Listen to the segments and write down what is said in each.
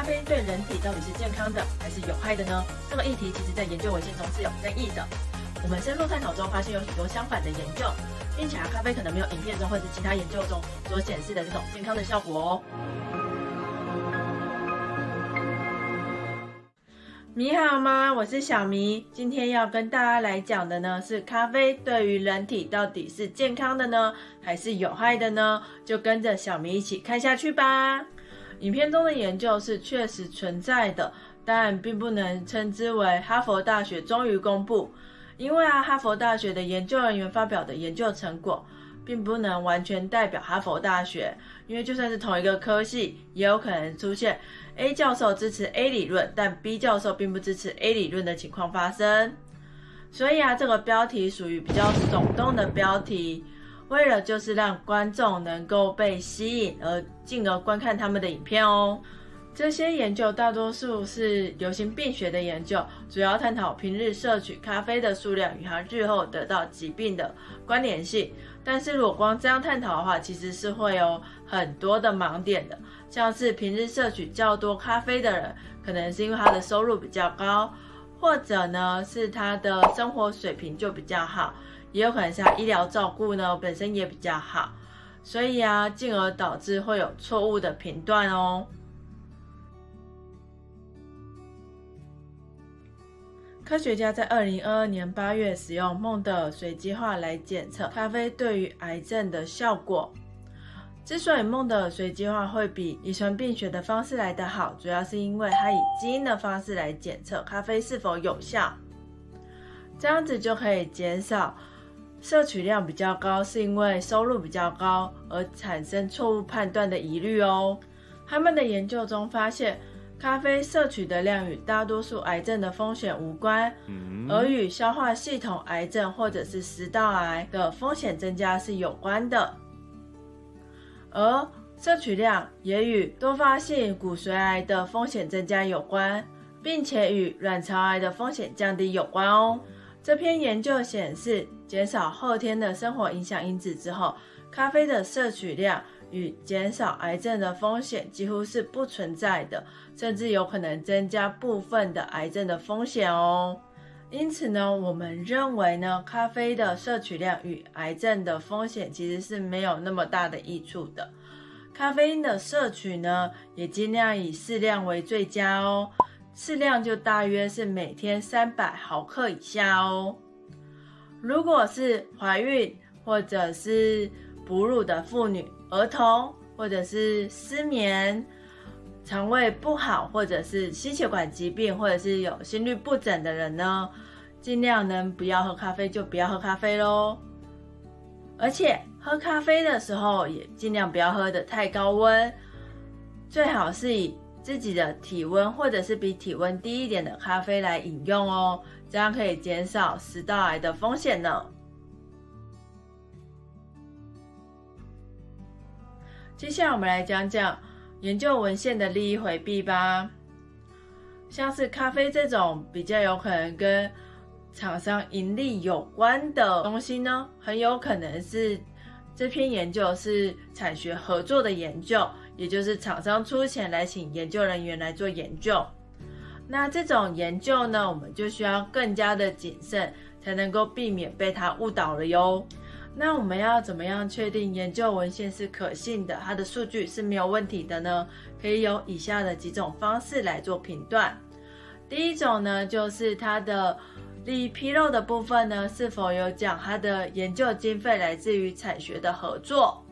啡对人体到底是健康的还是有害的呢？这个议题其实在研究文献中是有争议的。我们深入探讨中发现有许多相反的研究，并且咖啡可能没有影片中或者其他研究中所显示的这种健康的效果哦。你好吗？我是小咪，今天要跟大家来讲的呢是咖啡对于人体到底是健康的呢还是有害的呢？就跟着小咪一起看下去吧。影片中的研究是确实存在的，但并不能称之为哈佛大学终于公布，因为哈佛大学的研究人员发表的研究成果并不能完全代表哈佛大学，因为就算是同一个科系，也有可能出现 A 教授支持 A 理论，但 B 教授并不支持 A 理论的情况发生。所以这个标题属于比较耸动的标题，为了就是让观众能够被吸引，而进而观看他们的影片哦。这些研究大多数是流行病学的研究，主要探讨平日摄取咖啡的数量与它日后得到疾病的关联性。但是如果光这样探讨的话，其实是会有很多的盲点的，像是平日摄取较多咖啡的人，可能是因为他的收入比较高，或者呢是他的生活水平就比较好，也有可能是他医疗照顾呢本身也比较好，所以进而导致会有错误的评断哦。科学家在2022年8月使用孟德尔随机化来检测咖啡对于癌症的效果。之所以孟德尔随机化会比遗传病学的方式来得好，主要是因为它以基因的方式来检测咖啡是否有效，这样子就可以减少摄取量比较高是因为收入比较高而产生错误判断的疑虑哦。他们的研究中发现，咖啡摄取的量与大多数癌症的风险无关，而与消化系统癌症或者是食道癌的风险增加是有关的。而摄取量也与多发性骨髓癌的风险增加有关，并且与卵巢癌的风险降低有关哦。这篇研究显示，减少后天的生活影响因子之后，咖啡的摄取量与减少癌症的风险几乎是不存在的，甚至有可能增加部分的癌症的风险哦。因此呢，我们认为呢，咖啡的摄取量与癌症的风险其实是没有那么大的益处的。咖啡因的摄取呢，也尽量以适量为最佳哦。适量就大约是每天300毫克以下哦。如果是怀孕或者是哺乳的妇女、儿童，或者是失眠、肠胃不好，或者是心血管疾病，或者是有心律不整的人呢，尽量能不要喝咖啡就不要喝咖啡咯。而且喝咖啡的时候也尽量不要喝得太高温，最好是以自己的体温或者是比体温低一点的咖啡来饮用哦，这样可以减少食道癌的风险呢。接下来我们来讲讲研究文献的利益回避吧。像是咖啡这种比较有可能跟厂商盈利有关的东西呢，很有可能是这篇研究是产学合作的研究，也就是厂商出钱来请研究人员来做研究。那这种研究呢，我们就需要更加的谨慎，才能够避免被它误导了哟。那我们要怎么样确定研究文献是可信的，它的数据是没有问题的呢？可以有以下的几种方式来做评断。第一种呢，就是它的利益披露的部分呢，是否有讲它的研究经费来自于产学的合作。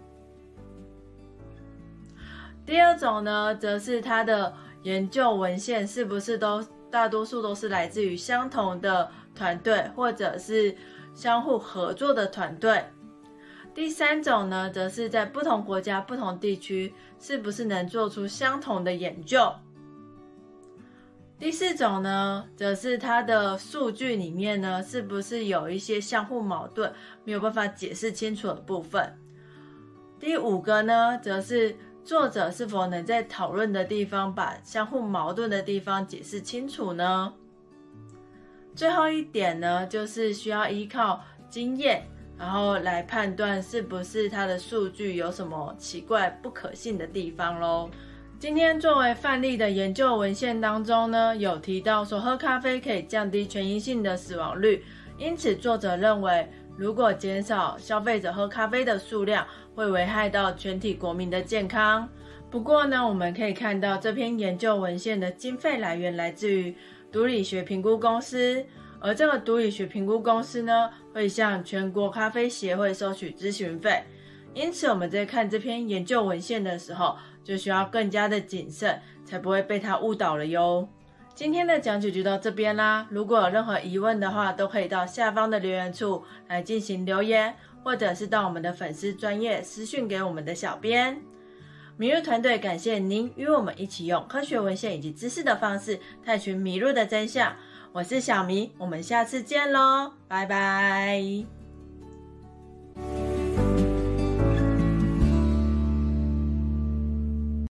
第二种呢，则是它的研究文献是不是大多数都是来自于相同的团队，或者是相互合作的团队。第三种呢，则是在不同国家、不同地区，是不是能做出相同的研究。第四种呢，则是它的数据里面呢，是不是有一些相互矛盾，没有办法解释清楚的部分。第五个呢，则是作者是否能在讨论的地方把相互矛盾的地方解释清楚呢？最后一点呢，就是需要依靠经验，然后来判断是不是它的数据有什么奇怪不可信的地方咯。 今天作为范例的研究文献当中呢，有提到说喝咖啡可以降低全因性的死亡率，因此作者认为如果减少消费者喝咖啡的数量，会危害到全体国民的健康。不过呢，我们可以看到这篇研究文献的经费来源来自于毒理学评估公司，而这个毒理学评估公司呢，会向全国咖啡协会收取咨询费。因此我们在看这篇研究文献的时候，就需要更加的谨慎，才不会被它误导了哟。今天的讲解就到这边啦，如果有任何疑问的话，都可以到下方的留言处来进行留言，或者是到我们的粉丝专页私讯给我们的小编。麋鹿团队感谢您与我们一起用科学文献以及知识的方式探寻麋鹿的真相。我是小麋，我们下次见咯，拜拜。